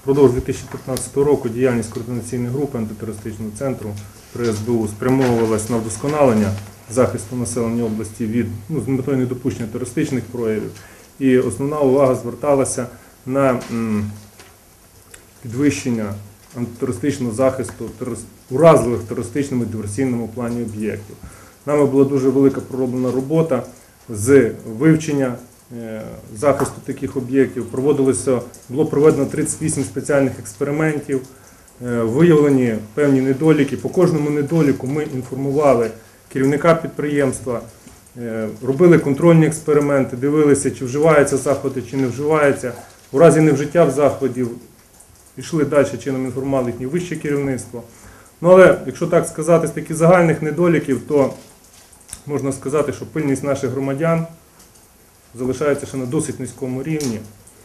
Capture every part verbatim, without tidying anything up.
Впродовж дві тисячі п'ятнадцятого року діяльність координаційної групи антитерористичного центру при ес бе у спрямовувалась на вдосконалення захисту населення області від, ну, з метою недопущення терористичних проявів. І основна увага зверталася на м, підвищення антитерористичного захисту уразливих терористичному і диверсійному плані об'єктів. Нами була дуже велика пророблена робота з вивчення е, захисту таких об'єктів. Проводилося, було проведено тридцять вісім спеціальних експериментів, е, виявлені певні недоліки. По кожному недоліку ми інформували керівника підприємства, е, робили контрольні експерименти, дивилися, чи вживаються заходи, чи не вживаються. У разі невжиття заходів пішли далі, чи нам інформували їхнє вище керівництво. Ну, але, якщо так сказати, з таких загальних недоліків, то можна сказати, що пильність наших громадян залишається ще на досить низькому рівні.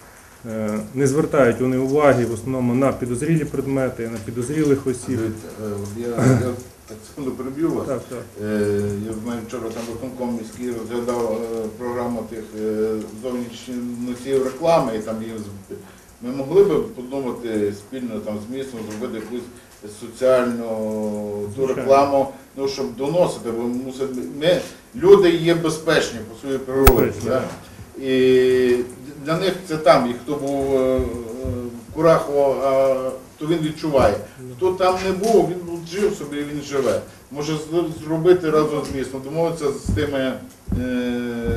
Не звертають вони уваги в основному на підозрілі предмети, на підозрілих осіб. Я, я так секунду переб'ю вас. Так, так. Я знаю, вчора там виконком міський розглядав програму тих зовнішніх носіїв реклами, і там їх ми могли б подумати спільно там з містом, зробити якусь соціальну ту рекламу, ну, щоб доносити, бо мусить, ми, люди є безпечні по своїй природі. Да? І для них це там, і хто був в Курахово, то він відчуває. Хто там не був, він жив собі, він живе. Може зробити разом з містом, домовитися з тими е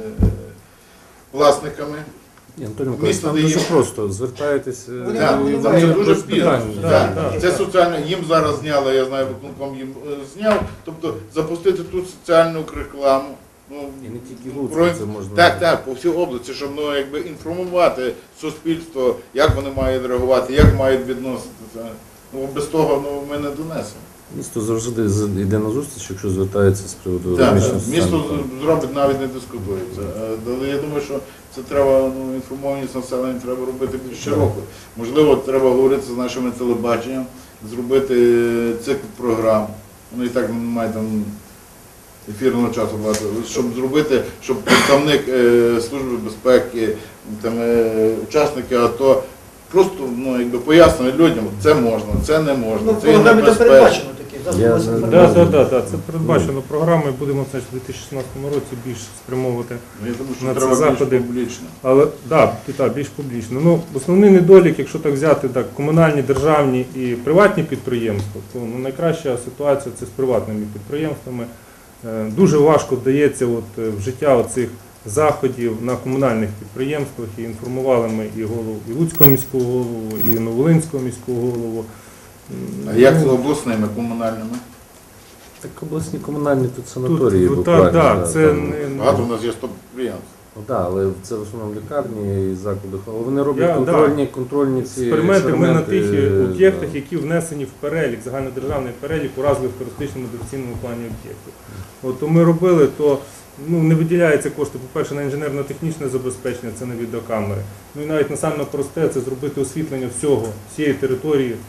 власниками. Ні, Антон Миколаївич, там дуже просто, звертаєтесь... Так, це дуже спільно. Це соціально, їм зараз зняли, я знаю, виконком їм зняв, тобто запустити тут соціальну рекламу. Ну, і не тільки Луцьк, про... це можна... Так, так, по всій області, щоб, ну, якби інформувати суспільство, як вони мають реагувати, як мають відноситися. Ну, без того, ну, ми не донесемо. Місто завжди йде на зустріч, якщо звертається з приводу так, розміщення. Місто зробить, навіть не дискутується. Але я думаю, що це треба, ну, інформованість населення треба робити більш широко. Можливо, треба говорити з нашими телебаченням, зробити цикл програм. Ну і так немає там ефірного часу багато, щоб зробити, щоб представник е, Служби безпеки, там, е, учасники АТО просто, ну, якби пояснили людям, це можна, це не можна, ну, це є небезпечно. Так, так, так, так, це передбачено програмою, будемо значить, у дві тисячі шістнадцятому році більш спрямовувати Я думаю, що на треба ці заходи. більш публічно. Але да, так, більш публічно. Ну, основний недолік, якщо так взяти, так, комунальні, державні і приватні підприємства, то, ну, найкраща ситуація це з приватними підприємствами. Е, дуже важко вдається от, в життя оцих заходів на комунальних підприємствах, і інформували ми і голову і Луцького міського голову, і Нововолинського міського голову. А як з обласними комунальними? Так обласні комунальні тут санаторії тут, буквально. Так, так, да, це там, не... Багато у нас є сто підприємств. Ну, так, але це в основному лікарні і заклади. Але вони роблять Я, контрольні, контрольні ці експерименти ми на тих експерименти, об'єктах, да. які внесені в перелік, загальнодержавний перелік уразливих в терористичному диверсійному плані об'єктів. От то ми робили, то ну, не виділяються кошти, по-перше, на інженерно-технічне забезпечення, це на відеокамери. Ну і навіть на саме просте, це зробити освітлення всього, всієї території е,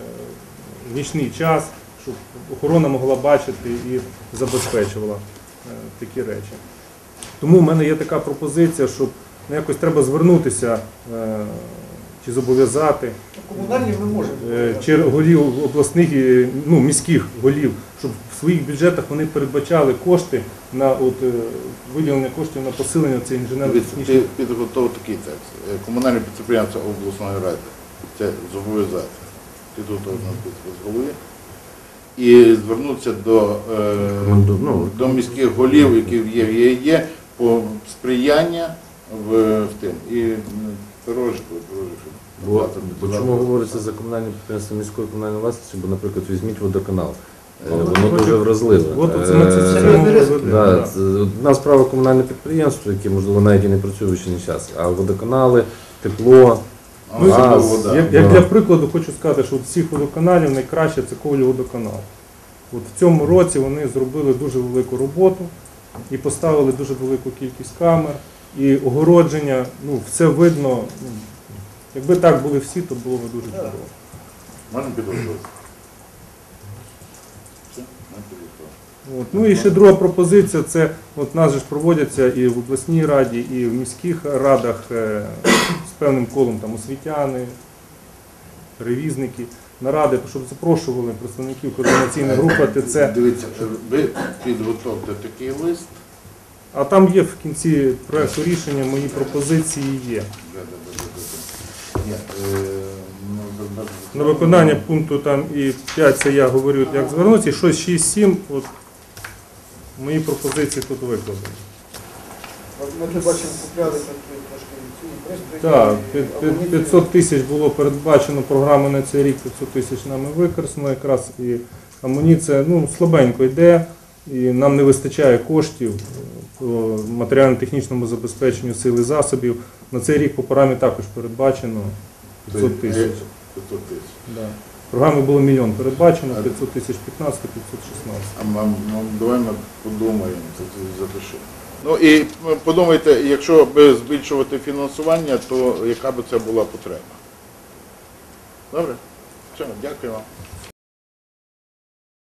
в нічний час, щоб охорона могла бачити і забезпечувала е, такі речі. Тому в мене є така пропозиція, щоб, ну, якось треба звернутися е, чи зобов'язати Комунальні ми можемо. е, чи голів обласних, і, ну, міських голів, щоб в своїх бюджетах вони передбачали кошти на от, е, виділення коштів на посилення цієї інженерно-технічної. Підготовив такий текст. Комунальні підприємства обласної ради це зобов'язати. Підготовив на підпис голови. І звернутися до, е, ну, до міських голів, які є, є, є по сприяння в, в тим. І пирожку, пирожку. Бо, бо чому говориться за комунальне підприємство міської комунальної власності, бо, наприклад, візьміть водоканал. Воно дуже вразливе. От це ми це все да, у нас право комунальне підприємство, яке, можливо, навіть і не працює в вечірній час, а водоканали, тепло, ну, газ. Як, як для прикладу хочу сказати, що від всіх водоканалів найкраще це Ковлів водоканал. От в цьому році вони зробили дуже велику роботу і поставили дуже велику кількість камер, і огородження, ну, все видно. Ну, якби так були всі, то було б дуже чудово. Можна підготувати? От. Ну і ще друга пропозиція, це от у нас же ж проводяться і в обласній раді, і в міських радах е, з певним колом там освітяни, перевізники, наради, щоб запрошували представників координаційної групи АТЦ. Дивіться, ви підготовте такий лист. А там є в кінці проекту рішення, мої пропозиції є. Ні, е, ну, за- за- На виконання пункту там і п'ять, це я говорю, як звернутися, і щось шість сім, от мої пропозиції тут викладені. Ми тут бачимо, купляли так трошки цю пристрій. Так, під- під- п'ятсот тисяч було передбачено програми на цей рік, п'ятсот тисяч нами використано якраз, і амуніція ну, слабенько йде, і нам не вистачає коштів по матеріально-технічному забезпеченню сил і засобів. На цей рік по програмі також передбачено п'ятсот тисяч. п'ятсот тисяч. Да. В програмі було мільйон передбачено, п'ятсот тисяч п'ятнадцять, п'ятсот шістнадцять. А ми, ми, давай ми подумаємо, це ти запиши. Ну і подумайте, якщо би збільшувати фінансування, то яка б це була потреба? Добре? Все, дякую вам.